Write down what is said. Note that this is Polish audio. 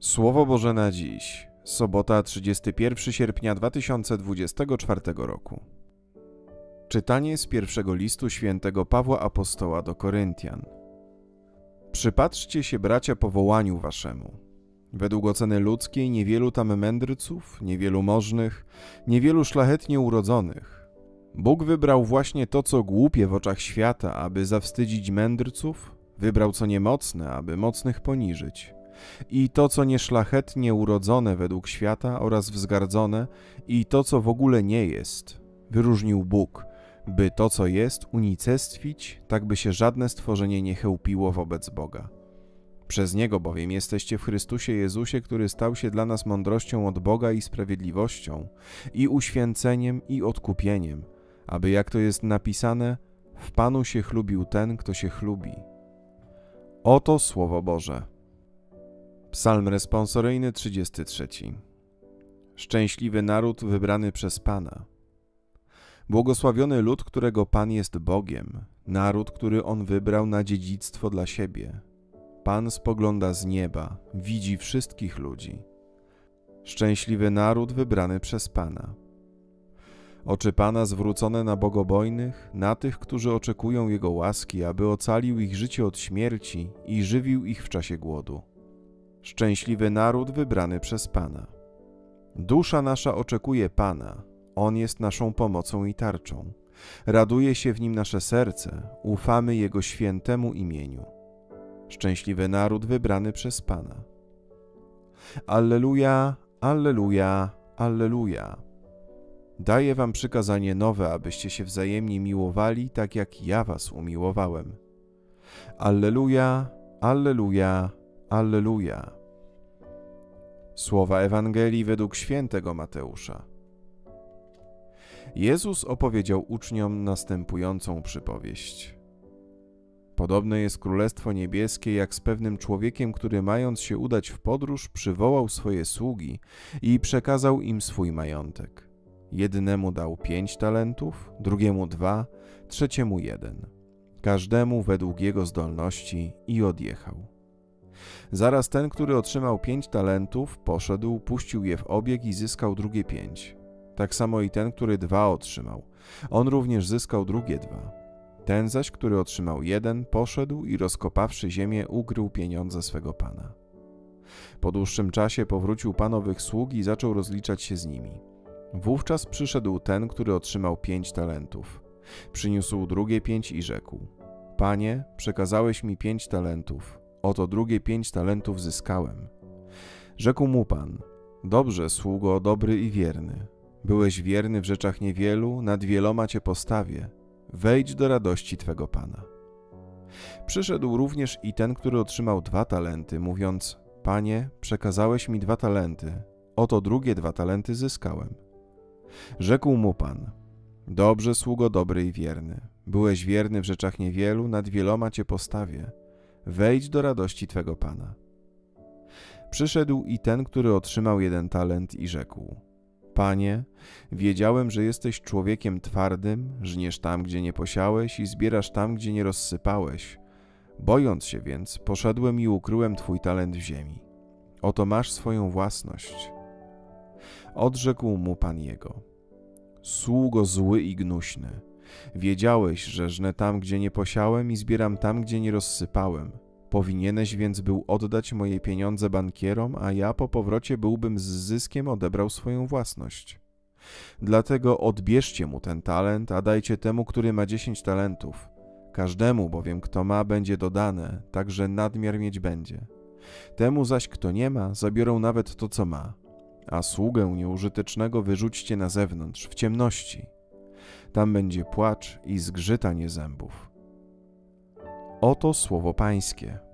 Słowo Boże na dziś, sobota 31 sierpnia 2024 roku. Czytanie z pierwszego listu świętego Pawła Apostoła do Koryntian. Przypatrzcie się, bracia, powołaniu waszemu. Według oceny ludzkiej niewielu tam mędrców, niewielu możnych, niewielu szlachetnie urodzonych. Bóg wybrał właśnie to, co głupie w oczach świata, aby zawstydzić mędrców, wybrał co niemocne, aby mocnych poniżyć. I to, co nieszlachetnie urodzone według świata oraz wzgardzone, i to, co w ogóle nie jest, wyróżnił Bóg, by to, co jest, unicestwić, tak by się żadne stworzenie nie chełpiło wobec Boga. Przez Niego bowiem jesteście w Chrystusie Jezusie, który stał się dla nas mądrością od Boga i sprawiedliwością, i uświęceniem, i odkupieniem, aby, jak to jest napisane, w Panu się chlubił ten, kto się chlubi. Oto Słowo Boże. Psalm responsoryjny 33. Szczęśliwy naród wybrany przez Pana. Błogosławiony lud, którego Pan jest Bogiem, naród, który On wybrał na dziedzictwo dla siebie. Pan spogląda z nieba, widzi wszystkich ludzi. Szczęśliwy naród wybrany przez Pana. Oczy Pana zwrócone na bogobojnych, na tych, którzy oczekują Jego łaski, aby ocalił ich życie od śmierci i żywił ich w czasie głodu. Szczęśliwy naród wybrany przez Pana. Dusza nasza oczekuje Pana, On jest naszą pomocą i tarczą. Raduje się w Nim nasze serce, ufamy Jego świętemu imieniu. Szczęśliwy naród wybrany przez Pana. Alleluja, alleluja, alleluja. Daję wam przykazanie nowe, abyście się wzajemnie miłowali, tak jak ja was umiłowałem. Alleluja, alleluja, alleluja. Słowa Ewangelii według świętego Mateusza. Jezus opowiedział uczniom następującą przypowieść. Podobne jest Królestwo Niebieskie jak z pewnym człowiekiem, który mając się udać w podróż, przywołał swoje sługi i przekazał im swój majątek. Jednemu dał 5 talentów, drugiemu 2, trzeciemu 1. Każdemu według jego zdolności i odjechał. Zaraz ten, który otrzymał 5 talentów, poszedł, puścił je w obieg i zyskał drugie 5. Tak samo i ten, który 2 otrzymał. On również zyskał drugie 2. Ten zaś, który otrzymał 1, poszedł i rozkopawszy ziemię, ukrył pieniądze swego pana. Po dłuższym czasie powrócił pan owych sług i zaczął rozliczać się z nimi. Wówczas przyszedł ten, który otrzymał 5 talentów. Przyniósł drugie 5 i rzekł: Panie, przekazałeś mi 5 talentów. Oto drugie 5 talentów zyskałem. Rzekł mu Pan: Dobrze, sługo, dobry i wierny. Byłeś wierny w rzeczach niewielu, nad wieloma cię postawię. Wejdź do radości twego Pana. Przyszedł również i ten, który otrzymał 2 talenty, mówiąc: Panie, przekazałeś mi 2 talenty. Oto drugie 2 talenty zyskałem. Rzekł mu Pan: Dobrze, sługo, dobry i wierny. Byłeś wierny w rzeczach niewielu, nad wieloma cię postawię. Wejdź do radości twego Pana. Przyszedł i ten, który otrzymał 1 talent i rzekł: Panie, wiedziałem, że jesteś człowiekiem twardym, żniesz tam, gdzie nie posiałeś i zbierasz tam, gdzie nie rozsypałeś. Bojąc się więc, poszedłem i ukryłem twój talent w ziemi. Oto masz swoją własność. Odrzekł mu Pan jego: Sługo zły i gnuśny. Wiedziałeś, że żnę tam, gdzie nie posiałem i zbieram tam, gdzie nie rozsypałem. Powinieneś więc był oddać moje pieniądze bankierom, a ja po powrocie byłbym z zyskiem odebrał swoją własność. Dlatego odbierzcie mu ten talent, a dajcie temu, który ma 10 talentów. Każdemu bowiem, kto ma, będzie dodane, tak że nadmiar mieć będzie. Temu zaś, kto nie ma, zabiorą nawet to, co ma. A sługę nieużytecznego wyrzućcie na zewnątrz, w ciemności. Tam będzie płacz i zgrzytanie zębów. Oto słowo Pańskie.